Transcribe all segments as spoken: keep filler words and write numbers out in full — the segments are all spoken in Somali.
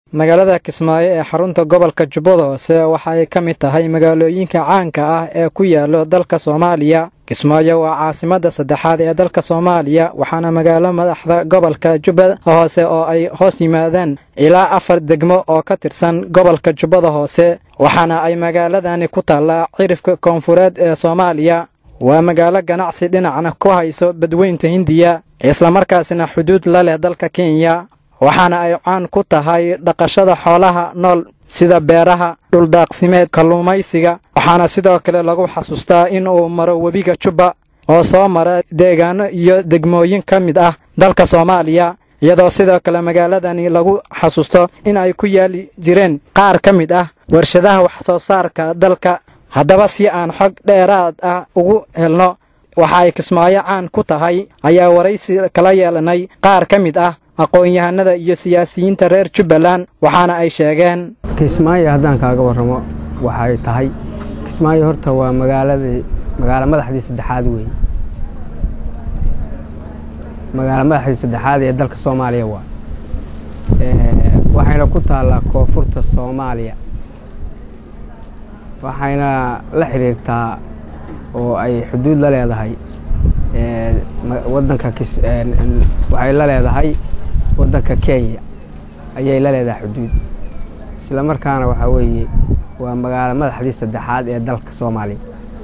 magaalada Kismaayo ee xarunta gobolka Jubbada Hoose waxa ay ka mid tahay magaalooyinka caanka ah ee ku yaalo dalka Soomaaliya. Kismaayo waa caasimadda saddexaad ee dalka Soomaaliya waxaana magaalo madaxda gobolka Jubbada Hoose oo ay hoos yimaadaan ilaa afar degmo oo ka tirsan gobolka Jubbada Hoose waxaana ay magaaladani ku taallaa cirifka koonfureed ee Soomaaliya. waa magaalo ganacsi dhinacna ku hayso badweynta Hindiya isla markaasina xuduud la leh dalka Kenya waxaana ay caan ku tahay dhaqashada xoolaha nool sida beeraha, dhul daaqsimeed, kalluumaysiga. waxaana sidoo kale lagu xasuustaa in uu maro webiga Jubba oo soo mara deegaano iyo degmooyin ka mid ah dalka Soomaaliya iyadoo sidoo kale magaaladani lagu xasuusto in ay ku yaali jireen qaar ka mid ah warshadaha wax soo saarka dalka. haddaba si aan xog dheeraad ah ugu helno waxa ay Kismaayo caan ku tahay ayaa waraysi kala yeelanay qaar ka mid ah aqoon-yahanada iyo siyaasiyiinta reer Jubbaland waxaana ay sheegeen Kismaayo haddaan kaaga warramo waxa ay tahay Kismaayo horta waa magaalada magaalo madaxdii saddexaad weey magaalo madaxdii saddexaad ee dalka Soomaaliya waa ee waxayna ku taallaa koonfurta Soomaaliya waxayna la xiriirtaa oo ay xuduud la leedahay ee wadanka waxay la leedahay wadanka Kenya ayay la leedahay xuduud isla markaana waxa weeye waa magaalo madaxdii saddexaad ee dalka Soomaaliya.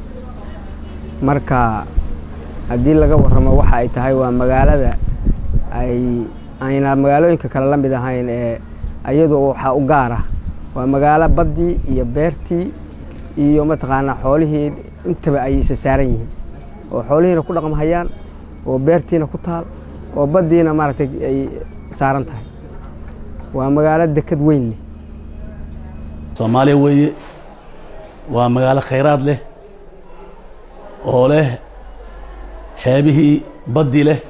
marka hadii laga warramo waxa ay tahay waa magaalada ay ayna magaalooyinka kale la mid ahayn ee ayadoo waxa u gaar ah waa magaalo badii iyo beertii iyo mataqaana xoolihii intaba ay isa saaran yihiin oo xoolihiina ku dhaqmayaan oo beertiina ku taal oo badiina maaragtay ay saaran tahay waa magaalo dekad weyn leh Soomaaliya weeye waa magaalo khayraad leh oo leh xeebihii badii leh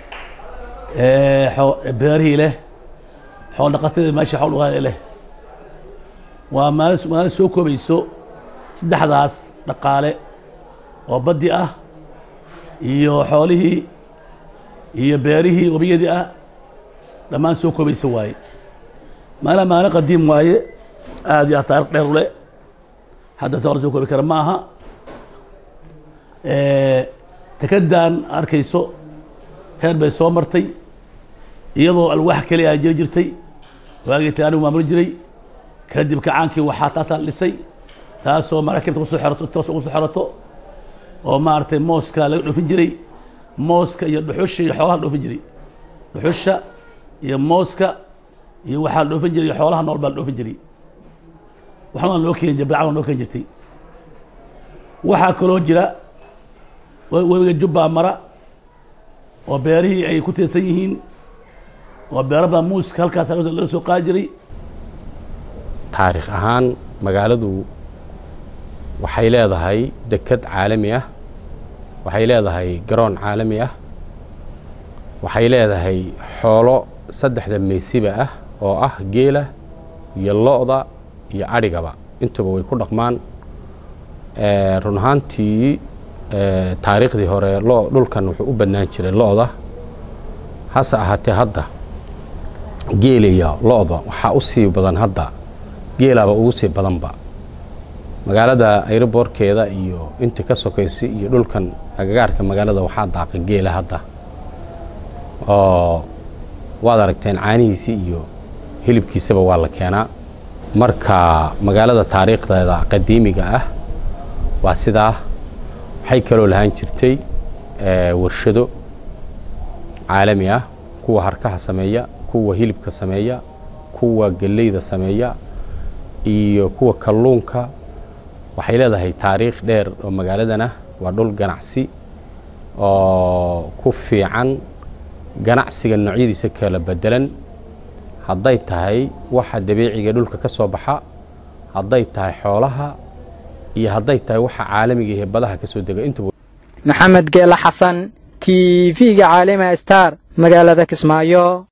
ee beerihii leh xoolo dhaqatada meesha xoolo qaali leh waa magaalo soo koobayso saddexdaas dhaqaale oo badii ah iyo xoolihii iyo beerihii wabiyadii ah dhamaan soo koobayso waaye maala maala qadiim waaye aad iyo taariikh dheer u leh hadda toona soo koobi kara maaha ee takadan arkayso heer bay soo martay iyadoo alwaax kaliya jir jirtay waagii taani maamul jiray kadib kacaankii waxaa taas dhisay taasoo markabta soo xirato toos ugu soo xirato oo maartay mooska laga dhufin jiray mooska iyo dhuxusha iyo xoolaha dhufin jiray dhuxusha iyo mooska iyo waxa dhufin jiray xoolaha nool baa dhufin jiray waxaan loo keenay jabaan loo keenay jirtay waxa kaloo jira webiga Jubba mara oo beerihii ay ku teedsan yihiin oo beeraba muuska halkaas laga soo qaajiray taariikh ahaan magaaladu waxay leedahay dekad caalami ah waxay leedahay garoon caalami ah waxay leedahay xoolo saddexda meesiba ah oo ah geela iyo lo'da iyo adhigaba intaba way ku dhaqmaan ee run ahaantii ee taariikhdii hore loo dhulkan wuxuu u badnaan jiray lo'da hase ahaatee hadda geeliya lo'da waxa u sii badan hadda geelaba ugu sii badanba magaalada aeroportkeeda iyo inta ka sokaysay iyo dhulkan agagaarka magaalada waxaa daaqan geela hadda oo waad aragteen caanihiisa iyo hilibkiisaba waa la keenaa marka magaalada taariikhdeeda qadiimiga ah waa sidaa waxay kaloo lahaan jirtay ee warshado caalami ah kuwa harkaha sameeya kuwa hilibka sameeya kuwa galeyda sameeya iyo kuwa kalluunka waxay leedahay taariikh dheer oo magaaladana waa dhul ganacsi oo ku fiican ganacsiga noocyadiisa kala bedelan hadday tahay waxa dabiiciga dhulka ka soo baxa hadday tahay xoolaha iyo hadday tahay waxa caalamiga ah badaha ka soo dega inta Maxamed Geela Xasan T V-ga Caalami Star magaalada Kismaayo.